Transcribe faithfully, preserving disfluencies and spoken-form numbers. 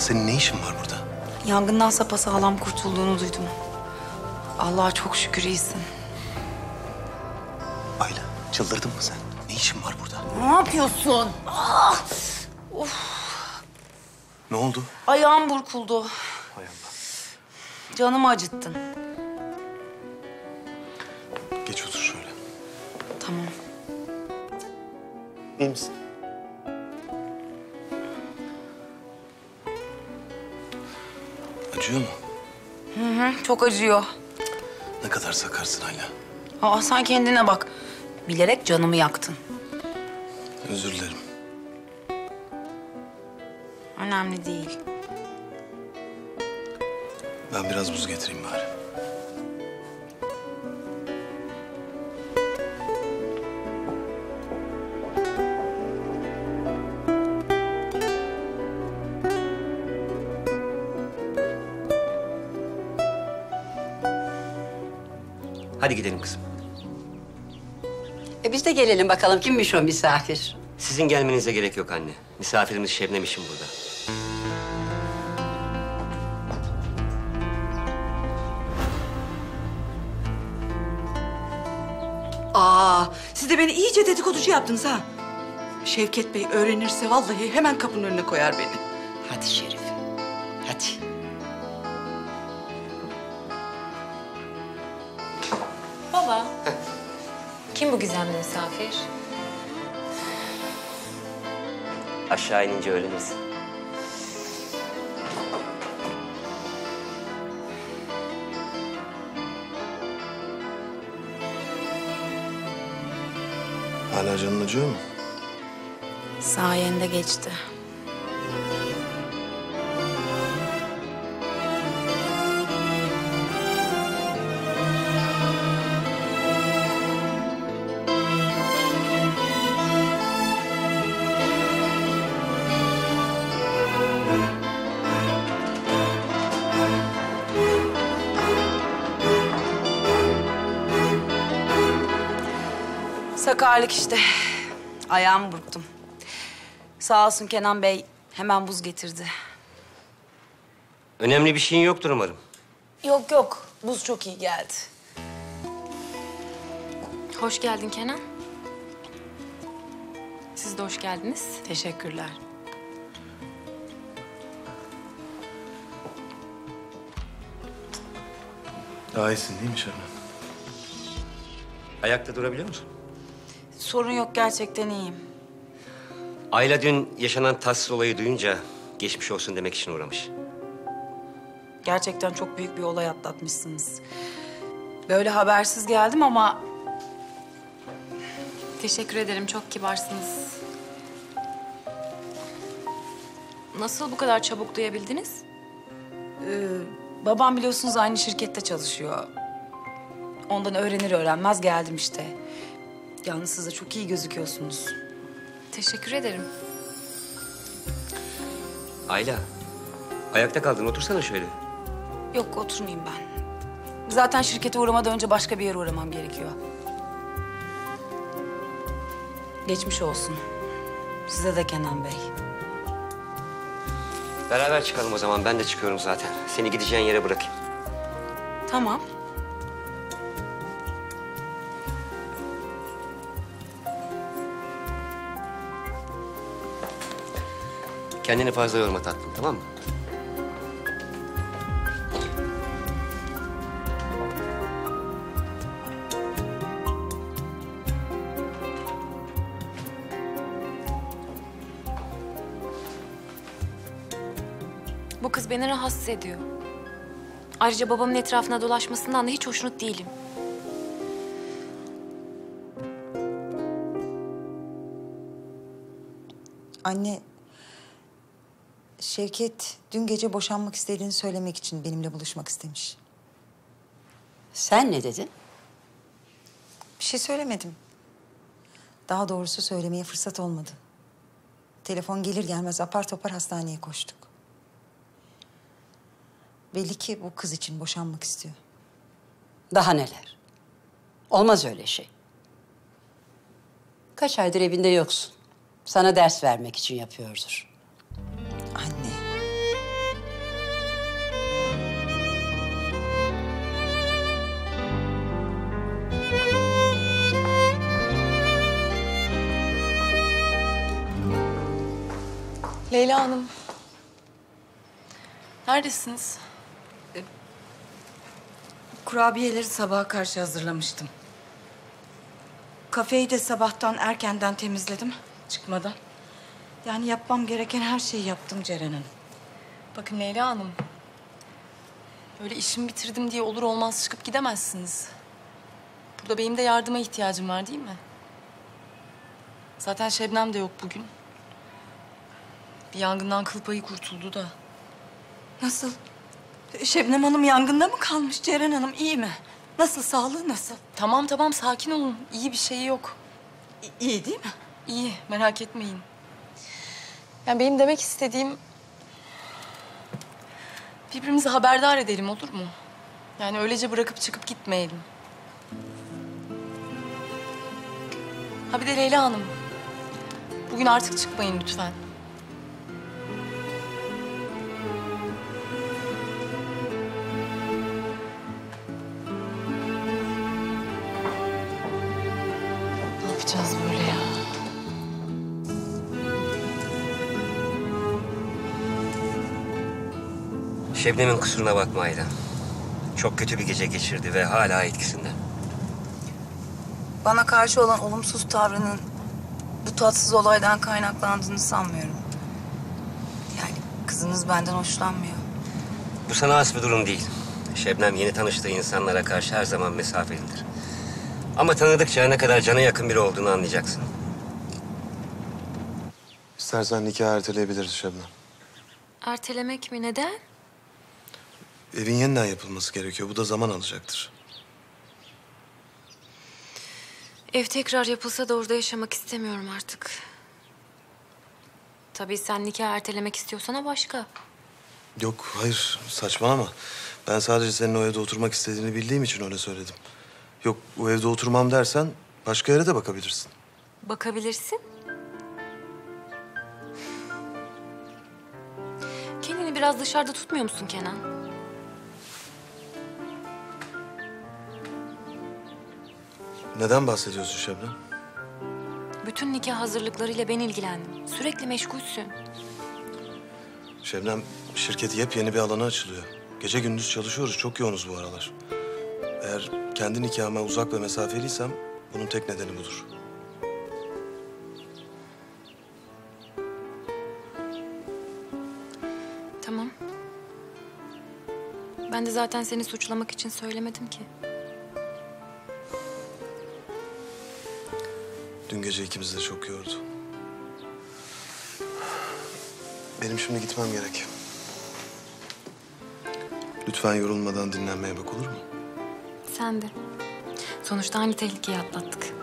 senin ne işin var burada? Yangından sapasağlam kurtulduğunu duydum. Allah'a çok şükür iyisin. Ayla, çıldırdın mı sen? Ne işin var burada? Ne yapıyorsun? Ah! Of. Ne oldu? Ayağım burkuldu. Hay Allah. Canımı acıttın. Geç otur şöyle. Tamam. İyi misin? Acıyor mu? Hı hı, çok acıyor. Ne kadar sakarsın Ayla. Aa, sen kendine bak. Bilerek canımı yaktın. Özür dilerim. Önemli değil. Ben biraz buz getireyim bari. Hadi gidelim kızım. E biz de gelelim bakalım kimmiş o misafir? Sizin gelmenize gerek yok anne. Misafirimiz Şebnem işim burada. Aa, siz de beni iyice dedikoducu yaptınız ha. Şevket Bey öğrenirse vallahi hemen kapının önüne koyar beni. Hadi Şerif, hadi. Baba, kim bu gizemli misafir? Aşağı inince öğrenirsin. Hala canın acıyor mu? Sayende geçti. Sakarlık işte. Ayağımı burktum. Sağ olsun Kenan Bey hemen buz getirdi. Önemli bir şeyin yoktur umarım. Yok yok, buz çok iyi geldi. Hoş geldin Kenan. Siz de hoş geldiniz. Teşekkürler. Daha iyisin değil mi Şebnem? Ayakta durabiliyor musun? Sorun yok, gerçekten iyiyim. Ayla dün yaşanan tatsız olayı duyunca geçmiş olsun demek için uğramış. Gerçekten çok büyük bir olay atlatmışsınız. Böyle habersiz geldim ama Teşekkür ederim, çok kibarsınız. Nasıl bu kadar çabuk duyabildiniz? e, babam biliyorsunuz aynı şirkette çalışıyor. Ondan öğrenir öğrenmez geldim işte. Yalnız siz de çok iyi gözüküyorsunuz. Teşekkür ederim. Ayla, ayakta kaldın. Otursana şöyle. Yok, oturmayayım ben. Zaten şirkete uğramadan önce başka bir yere uğramam gerekiyor. Geçmiş olsun. Size de Kenan Bey. Beraber çıkalım o zaman. Ben de çıkıyorum zaten. Seni gideceğin yere bırakayım. Tamam. Kendini fazla yorma tatlım, tamam mı? Bu kız beni rahatsız ediyor. Ayrıca babamın etrafına dolaşmasından da hiç hoşnut değilim. Anne, Şevket dün gece boşanmak istediğini söylemek için benimle buluşmak istemiş. Sen ne dedin? Bir şey söylemedim. Daha doğrusu söylemeye fırsat olmadı. Telefon gelir gelmez apar topar hastaneye koştuk. Belli ki bu kız için boşanmak istiyor. Daha neler? Olmaz öyle şey. Kaç aydır evinde yoksun. Sana ders vermek için yapıyordur. Anne, Leyla Hanım. Neredesiniz? Kurabiyeleri sabaha karşı hazırlamıştım. Kafeyi de sabahtan erkenden temizledim çıkmadan. Yani yapmam gereken her şeyi yaptım Ceren Hanım. Bakın Leyla Hanım. Öyle işimi bitirdim diye olur olmaz çıkıp gidemezsiniz. Burada benim de yardıma ihtiyacım var değil mi? Zaten Şebnem de yok bugün. Bir yangından kıl payı kurtuldu da. Nasıl? Şebnem Hanım yangında mı kalmış? Ceren Hanım iyi mi? Nasıl, sağlığı nasıl? Tamam tamam sakin olun. İyi bir şeyi yok. İ- iyi değil mi? İyi merak etmeyin. Yani benim demek istediğim... birbirimizi haberdar edelim olur mu? Yani öylece bırakıp çıkıp gitmeyelim. Ha bir de Leyla Hanım. Bugün artık çıkmayın lütfen. Ne yapacağız böyle ya? Şebnem'in kusuruna bakma Ayla. Çok kötü bir gece geçirdi ve hala etkisinde. Bana karşı olan olumsuz tavrının bu tatsız olaydan kaynaklandığını sanmıyorum. Yani kızınız benden hoşlanmıyor. Bu sana has bir durum değil. Şebnem yeni tanıştığı insanlara karşı her zaman mesafelidir. Ama tanıdıkça ne kadar cana yakın biri olduğunu anlayacaksın. İstersen nikahı erteleyebiliriz Şebnem. Ertelemek mi? Neden? Evin yeniden yapılması gerekiyor. Bu da zaman alacaktır. Ev tekrar yapılsa da orada yaşamak istemiyorum artık. Tabii sen nikah ertelemek istiyorsan o başka. Yok, hayır. Saçmalama. Ben sadece senin o evde oturmak istediğini bildiğim için öyle söyledim. Yok, o evde oturmam dersen başka yere de bakabilirsin. Bakabilirsin. Kendini biraz dışarıda tutmuyor musun Kenan? Neden bahsediyorsun Şebnem? Bütün nikah hazırlıklarıyla ben ilgilendim. Sürekli meşgulsün. Şebnem, şirket yepyeni bir alana açılıyor. Gece gündüz çalışıyoruz. Çok yoğunuz bu aralar. Eğer kendi nikahıma uzak ve mesafeliysem bunun tek nedeni budur. Tamam. Ben de zaten seni suçlamak için söylemedim ki. Dün gece ikimizi de çok yordu. Benim şimdi gitmem gerek. Lütfen yorulmadan dinlenmeye bak, olur mu? Sen de. Sonuçta aynı tehlikeyi atlattık.